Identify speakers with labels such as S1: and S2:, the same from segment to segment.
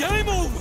S1: Game over!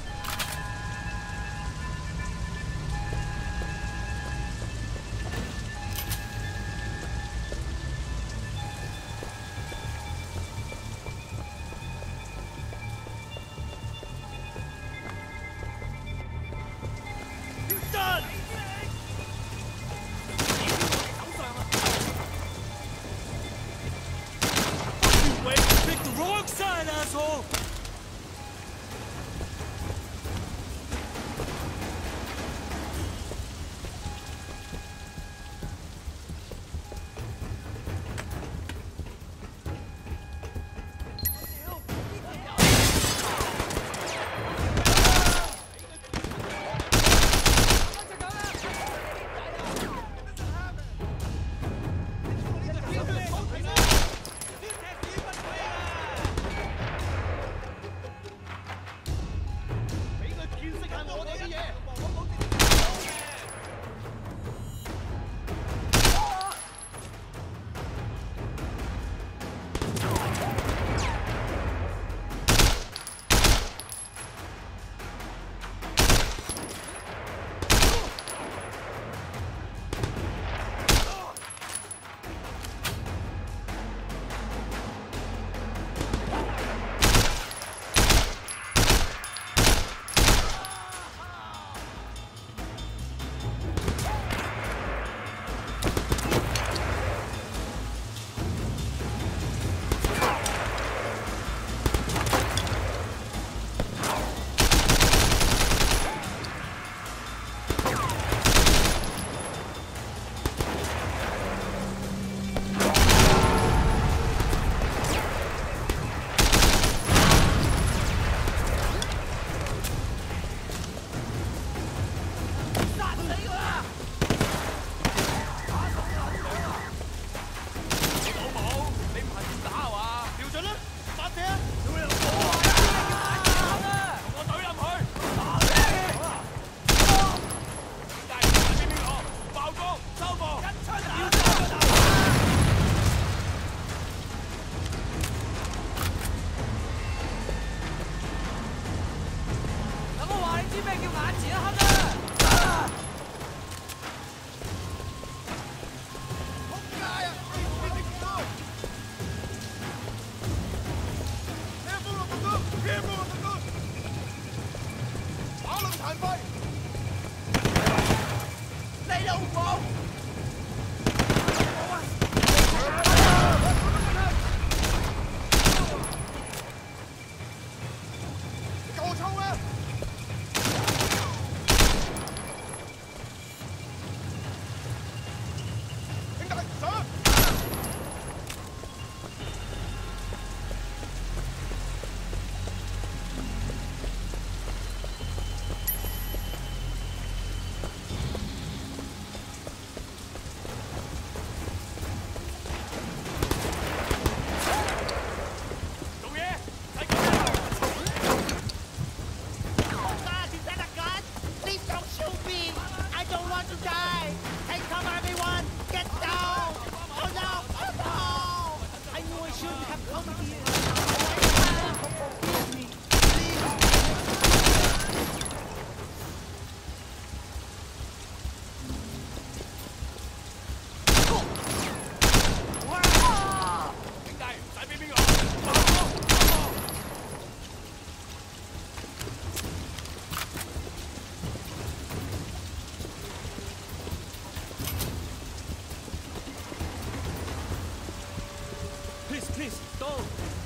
S2: Please, don't!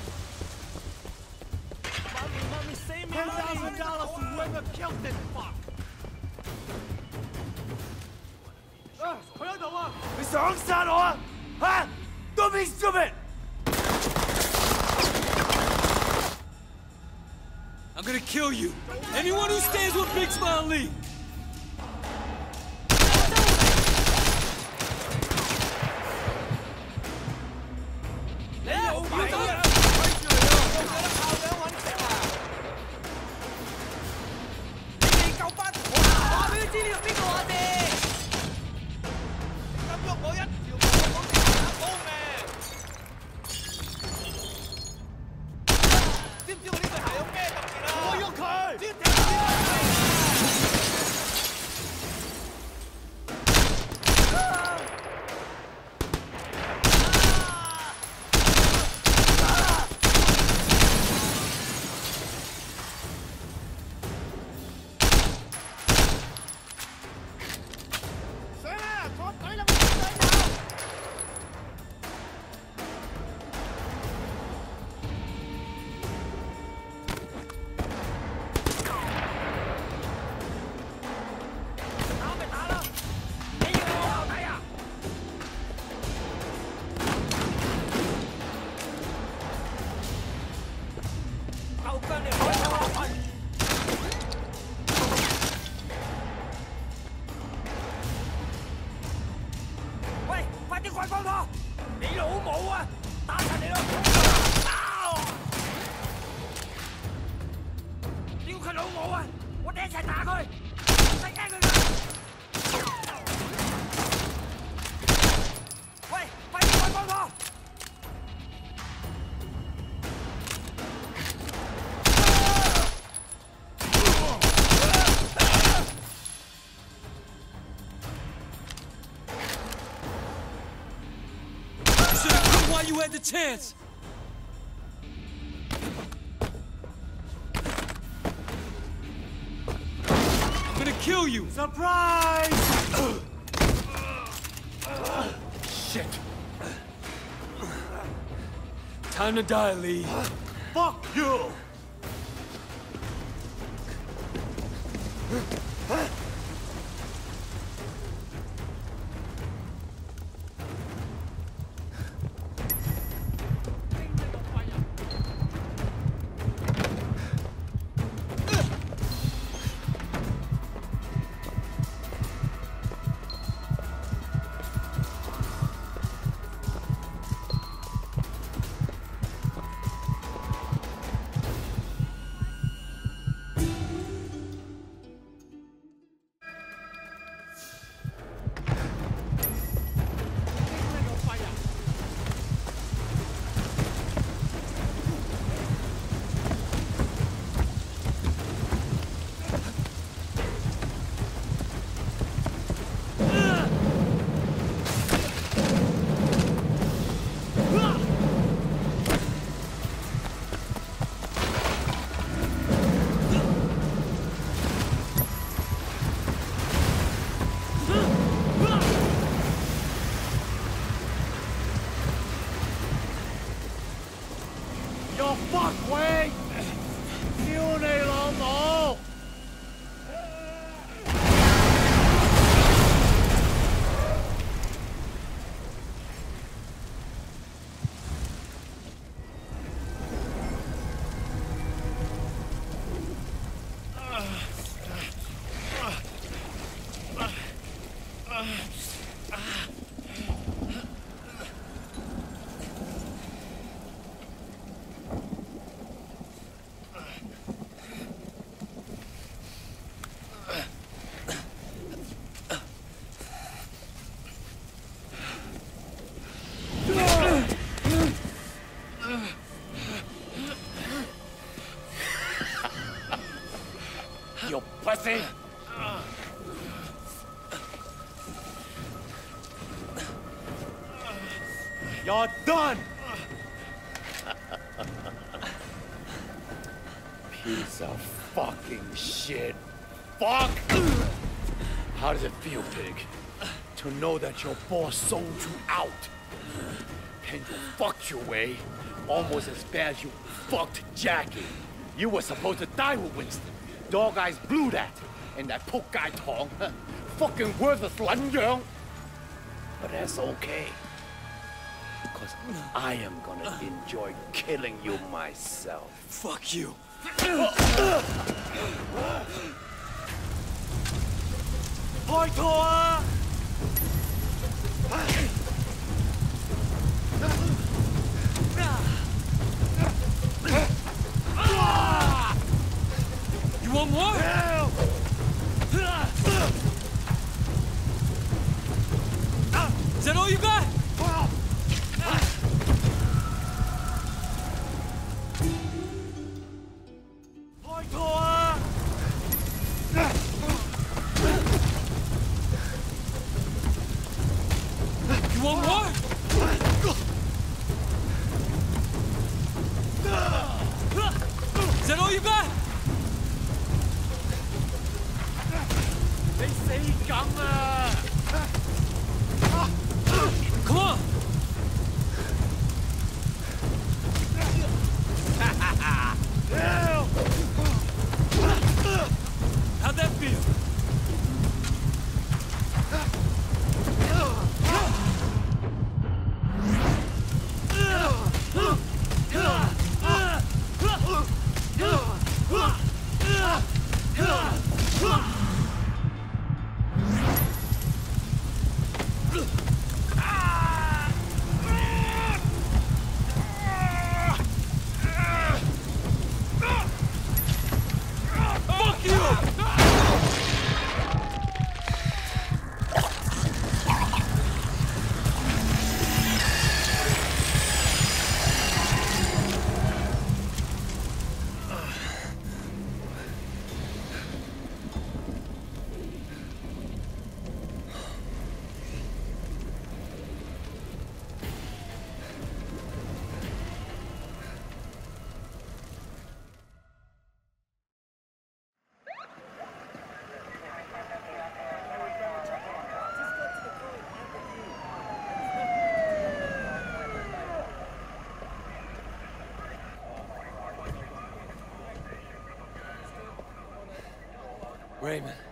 S2: Mommy, save me! $10,000 to whoever killed this fuck! 佢喺度啊！你想殺我啊？嚇 ！Don't be stupid!
S1: I'm gonna kill you. Anyone who stays with Big Smile Lee. You had the chance! I'm gonna kill you!
S2: Surprise!
S1: Shit! Time to die, Lee.
S2: Fuck you! You pussy! You're done! Piece of fucking shit. Fuck! How does it feel, pig? To know that your boss sold you out? And you fucked your way almost as bad as you fucked Jackie. You were supposed to die with Winston. Dog Eyes blew that. And that poke guy Tong, fucking worthless Lan Yang. But that's okay. Because I am gonna enjoy killing you myself.
S1: Fuck you.
S2: Hoi Thor!
S1: You want more?
S2: Hell!
S1: Is that all you got?
S2: Hoi Thor!
S1: Fuck you!
S3: Raymond.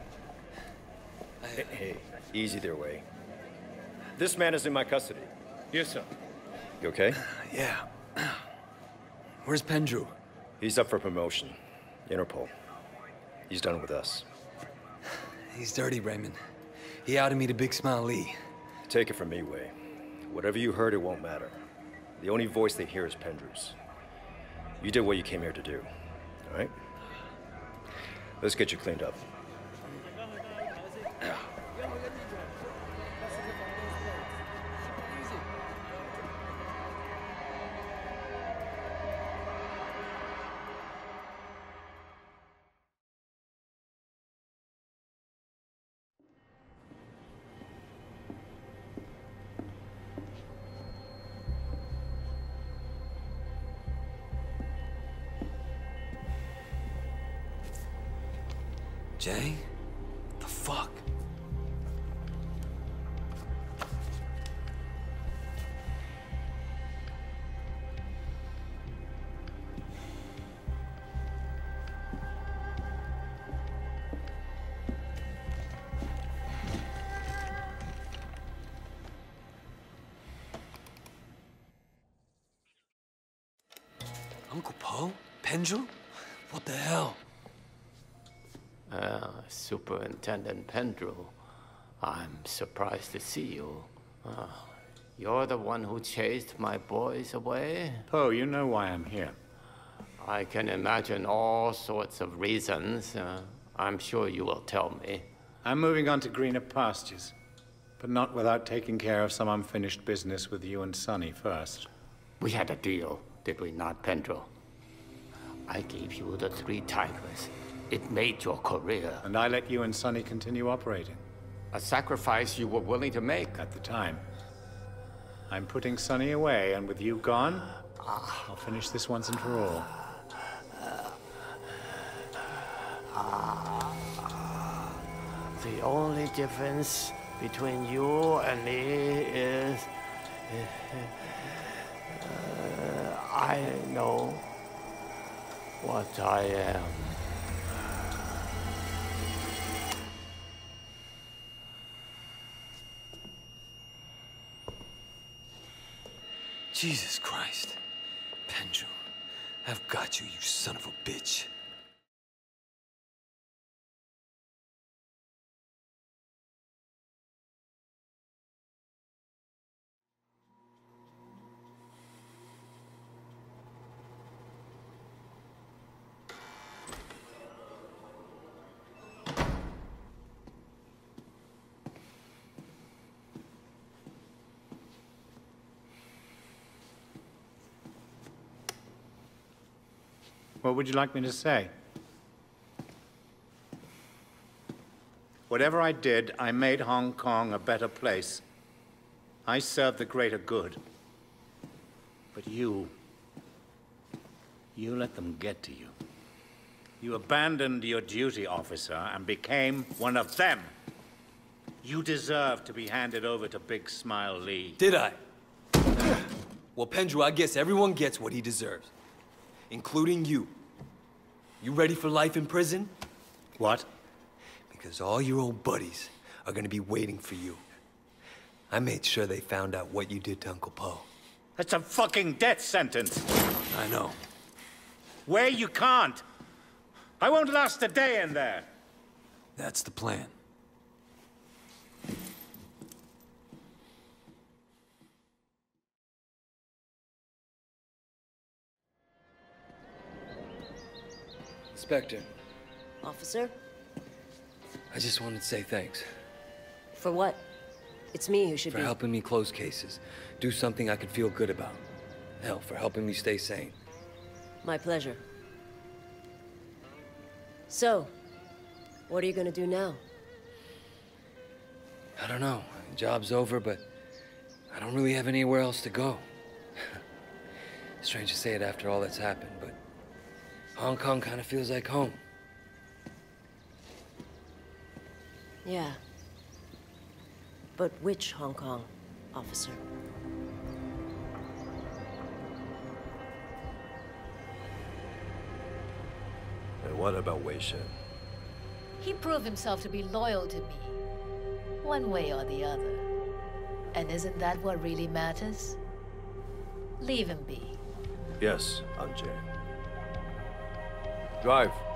S4: Hey, easy there, Way. This man is in my custody.
S2: Yes, sir.
S4: You okay?
S3: Yeah. Where's Pendrew?
S4: He's up for promotion. Interpol. He's done with us.
S3: He's dirty, Raymond. He outed me to Big Smile Lee.
S4: Take it from me, Way. Whatever you heard, it won't matter. The only voice they hear is Pendrew's. You did what you came here to do, all right? Let's get you cleaned up.
S3: Jay? What the fuck? Uncle Po? Pendrew? What the hell?
S5: Superintendent Pendrew, I'm surprised to see you. You're the one who chased my boys away?
S6: Po, you know why I'm here.
S5: I can imagine all sorts of reasons. I'm sure you will tell me.
S6: I'm moving on to greener pastures, but not without taking care of some unfinished business with you and Sonny first.
S5: We had a deal, did we not, Pendrew? I gave you the 3 Tigers. It made your career.
S6: And I let you and Sonny continue operating.
S5: A sacrifice you were willing to make.
S6: At the time. I'm putting Sonny away, and with you gone, I'll finish this once and for all.
S5: The only difference between you and me is... I know what I am.
S3: Jesus Christ. Pendrew, I've got you, you son of a bitch.
S6: What would you like me to say? Whatever I did, I made Hong Kong a better place. I served the greater good. But you let them get to you. You abandoned your duty, officer, and became one of them. You deserve to be handed over to Big Smile Lee.
S3: Did I? Well, Pendrew, I guess everyone gets what he deserves. Including you. You ready for life in prison?
S6: What?
S3: Because all your old buddies are gonna be waiting for you. I made sure they found out what you did to Uncle Po.
S6: That's a fucking death sentence.
S3: I know.
S6: Where you can't. I won't last a day in there.
S1: That's the plan.
S7: Inspector,
S8: Officer?
S7: I just wanted to say thanks
S8: For what? It's me who should
S7: for
S8: be...
S7: helping me close cases. Do something I could feel good about. Hell, for helping me stay sane.
S8: My pleasure. So, what are you gonna do now?
S7: I don't know. Job's over, but I don't really have anywhere else to go. Strange to say it after all that's happened, but Hong Kong kind of feels like home.
S8: Yeah. But which Hong Kong, officer?
S4: And what about Wei Shen?
S9: He proved himself to be loyal to me, one way or the other. And isn't that what really matters? Leave him be.
S4: Yes, Anjay. Drive.